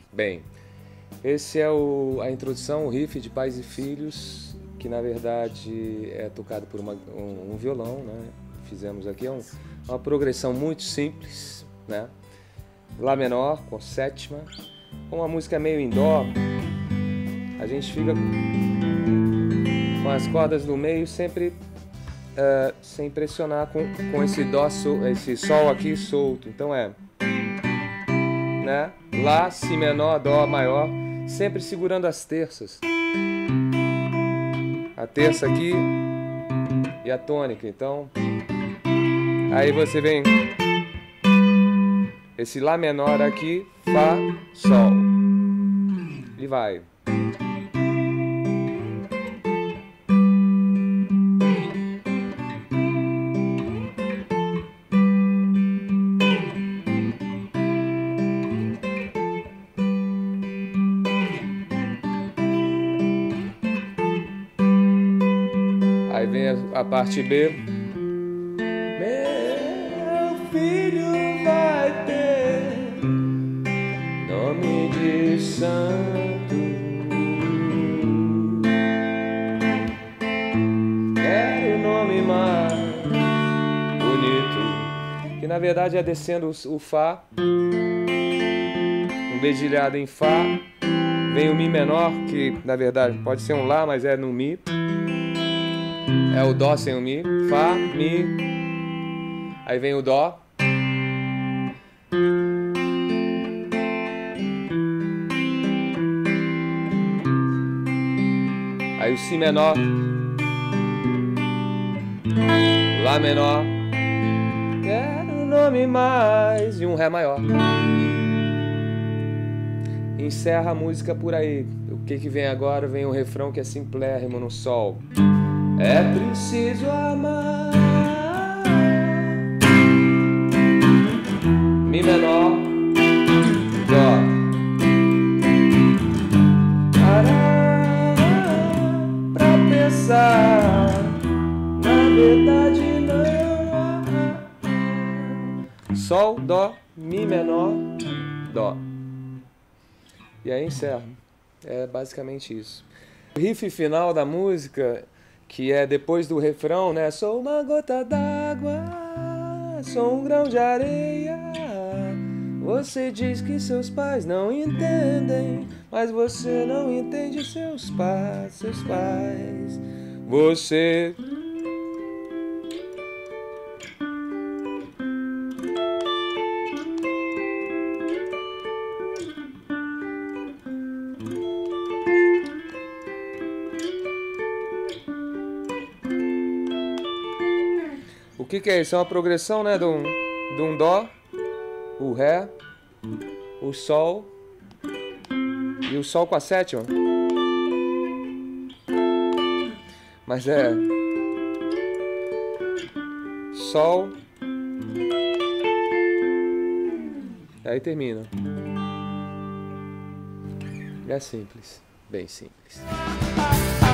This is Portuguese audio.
Bem, esse é a introdução, o riff de Pais e Filhos, que na verdade é tocado por um violão, né? Fizemos aqui uma progressão muito simples, né? Lá menor com sétima, uma música meio em dó, a gente fica com as cordas do meio sempre sem pressionar com esse dó, esse sol aqui solto. Então né? Lá, si menor, dó maior, sempre segurando as terças. A terça aqui e a tônica. Então, aí você vem esse lá menor aqui, fá, sol. E vai. Aí vem a parte B. Meu filho vai ter nome de santo. Quero o nome mais bonito. Que na verdade é descendo o Fá, um dedilhado em Fá. Vem o Mi menor, que na verdade pode ser um Lá, mas é no Mi. É o Dó sem o Mi, Fá, Mi, aí vem o Dó, aí o Si menor, Lá menor, quero um nome mais, e um Ré maior. Encerra a música por aí. O que vem agora? Vem o refrão que é simplérrimo no Sol. É preciso amar. Mi menor, Dó. Pra pensar, na verdade não. Sol, Dó, Mi menor, Dó. E aí encerra. É basicamente isso. O riff final da música, que é depois do refrão, né? Sou uma gota d'água, sou um grão de areia. Você diz que seus pais não entendem, mas você não entende seus pais, Você... O que é isso? É uma progressão, né? De um Dó, o Ré, o Sol e o Sol com a sétima. Mas é Sol, aí termina. É simples, bem simples.